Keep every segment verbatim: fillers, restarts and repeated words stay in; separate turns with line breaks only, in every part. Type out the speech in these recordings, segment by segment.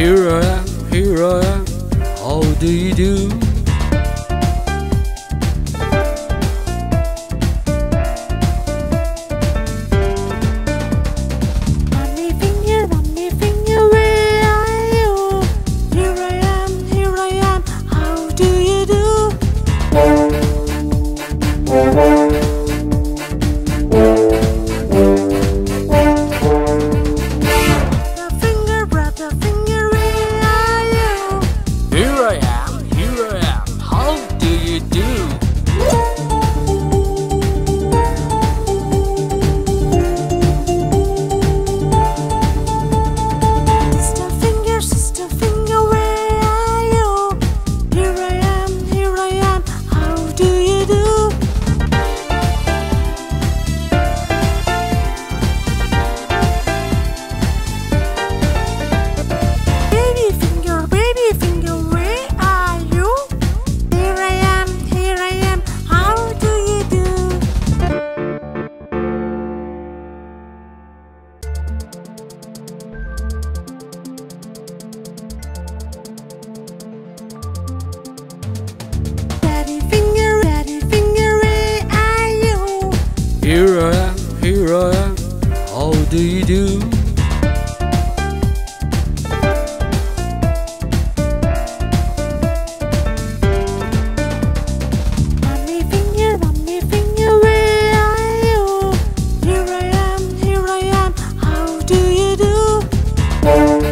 Here I am, here I am, how do you do?
Runny finger, runny finger, where are you? Here I am, here I am, how do you do? The finger, brother finger, where are you?
Here I am, here I am, how do you do?
Sister finger, sister finger, where are you? Here I am, here I am, how do you do? Baby finger, baby finger, where are you? Here I am, here I am, how do you do? Daddy finger, daddy finger, where are you?
Here I am, here I am, how do you do?
Runny finger, runny finger, where are you? Here I am, here I am, how do you do?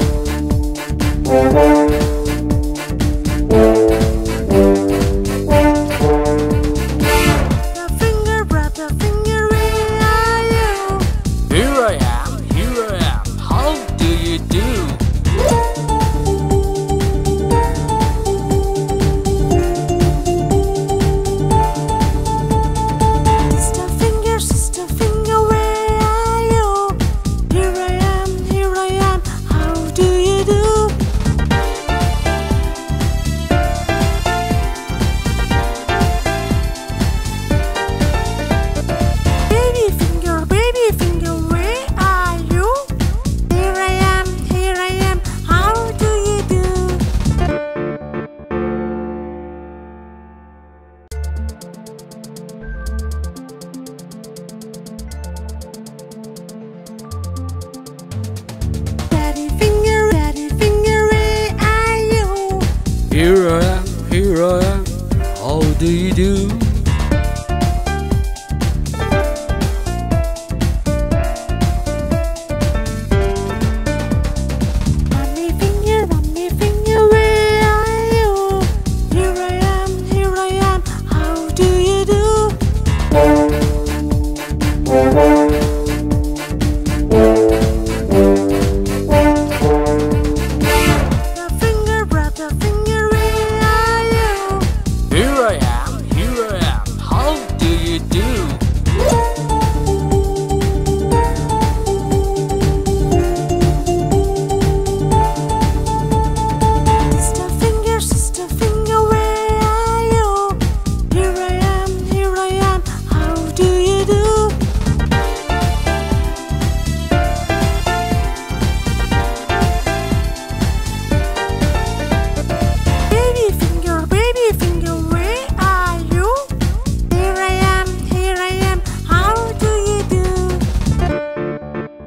The finger, brother finger, where are you?
Here I am, here I am, how do you do?
Sister finger, sister finger, where are you? Here I am, here I am, how do you do? Baby finger, baby finger, where are you? Here I am, here I am, how do you do? Daddy finger, daddy finger, where are you?
Here I am, here I am, how do you do?
Runny finger, runny finger, where are you? Here I am, here I am, how do you do? The finger, brother finger, where are you?
Here I am, here I am, how do you do?
Sister finger, sister finger, where are you? Here I am, here I am, how do you do? Baby finger, baby finger, where are you? Here I am, here I am, how do you do?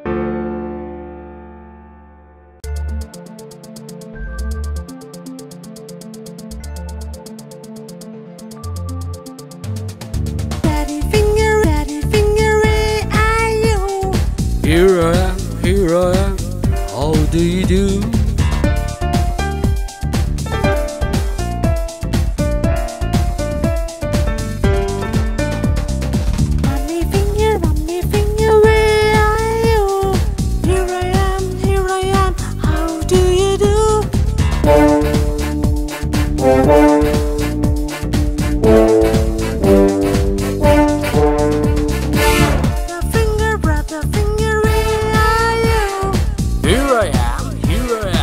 Daddy finger, daddy finger, where are you?
Here I am, here I am, how do you do?
Runny finger, runny finger, where are you? Here I am, here I am, how do you do? The finger, brother finger, where are you?
Here I am, here I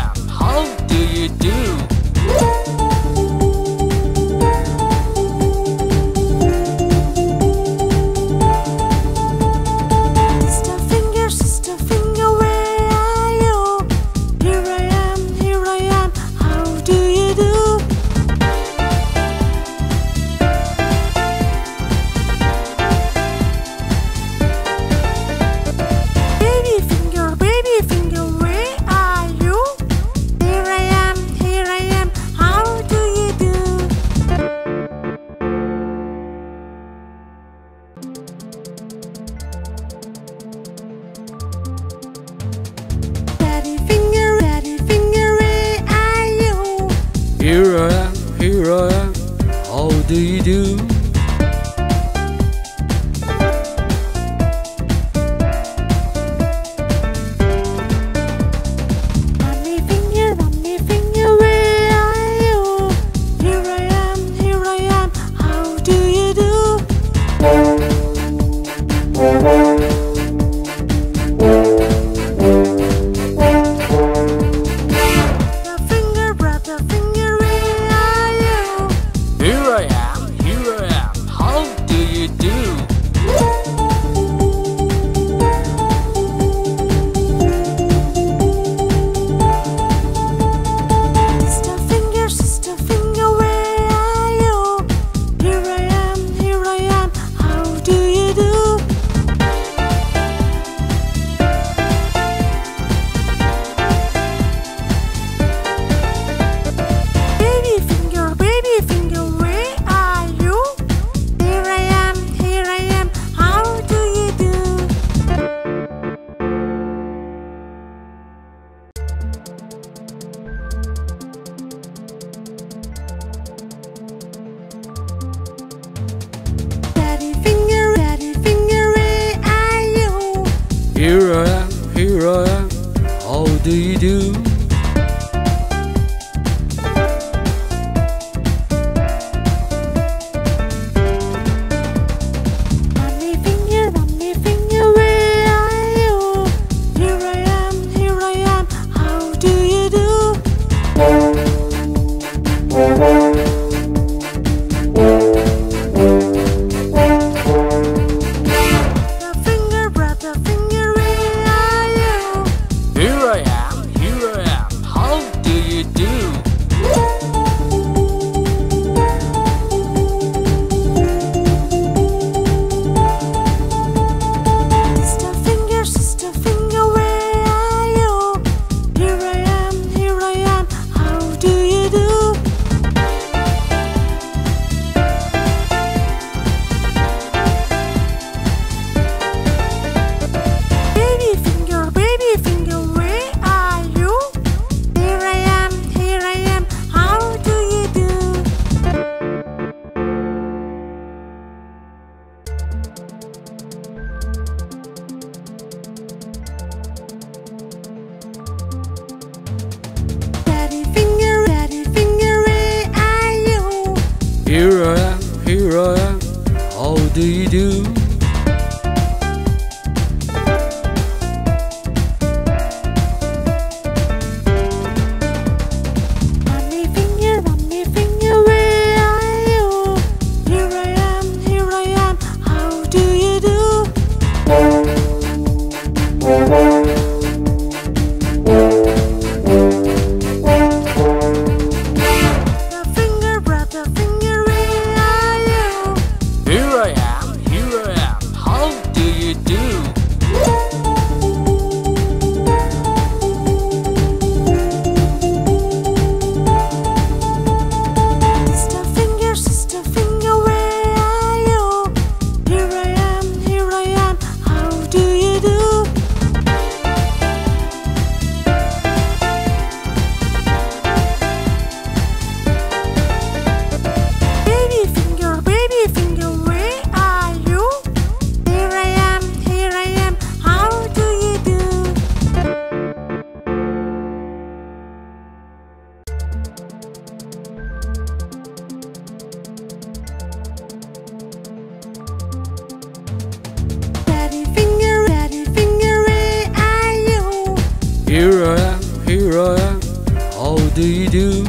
here I am. How do you do?
Mommy finger, mommy finger, where are you? Here I am, here I am. How do you do? The finger, brother finger, where are you?
Here I am, here I am. How do you do?
Sister finger, sister finger, where are you? Here I am, here I am. How do you do? Baby finger, baby finger, where are you? Here I am, here I am. How do you do? Daddy finger, daddy finger, where are you?
Here I am, here I am. How do you do?
Mommy finger, mommy finger, where are you? Here I am, here I am. How do you do? The finger, brother finger, where are you?
Here I am, here I am. How do you do?
Sister finger, sister finger, where are you? Here I am, here I am. How do you do? Baby finger, baby finger, where are you? Here I am, here I am. How do you do? Daddy finger, daddy finger, where are you?
Here I am, here I am. How do you do?
Mommy finger, mommy finger, where are you? Here I am, here I am. How do you do? The finger, brother finger, where are you?
Here I am, here I am. How do you do?
Sister finger, sister finger, where are you? Here I am, here I am. How do you do? Baby finger, baby finger, where are you? Here I am, here I am. How do you do? Daddy finger, daddy finger, where are you?
Here I am, here I am. How do you do?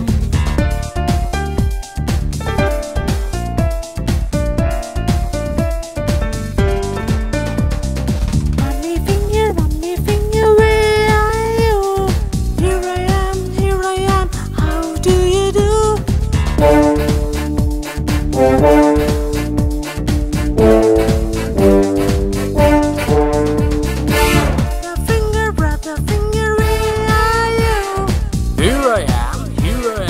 Mommy finger, mommy finger, where are you? Here I am, here I am. How do you do? The finger, brother finger, where are you?
Here I am, here I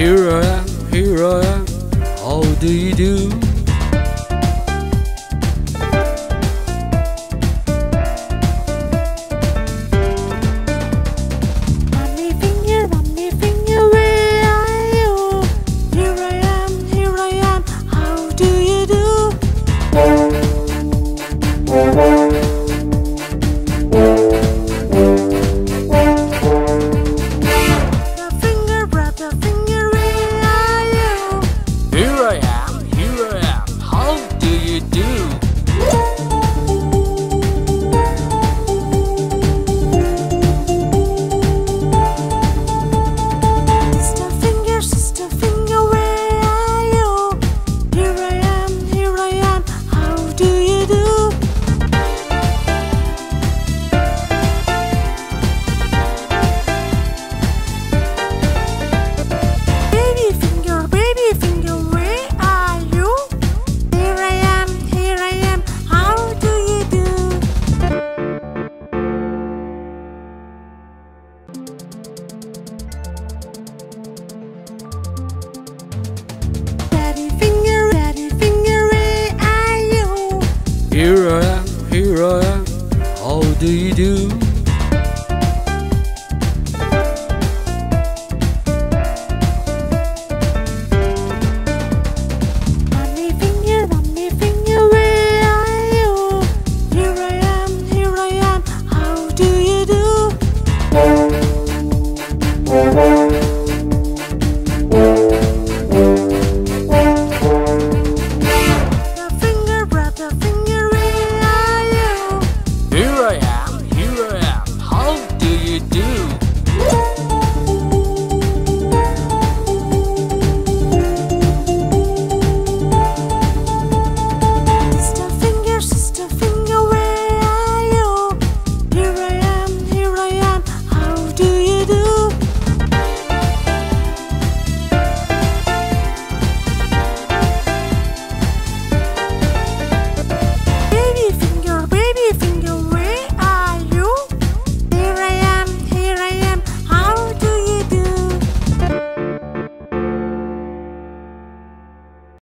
Here I am, here I am. How do you do?
Mommy finger, mommy finger, where are you? Here I am, here I am. How do you do? The finger, brother finger, where are you?
Here I am, here I am. How do you do?
Sister finger, sister finger, where are you? Here I am, here I am. How do you do? Baby finger, baby finger, where are you? Here I am, here I am. How do you do? Daddy finger, daddy finger, where are you?
Here I am, here I am. How do you do?